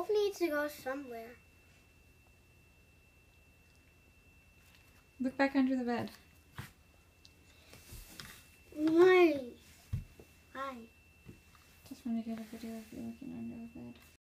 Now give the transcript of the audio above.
Wolf needs to go somewhere. Look back under the bed. Why? Why? Just want to get a video of you looking under the bed.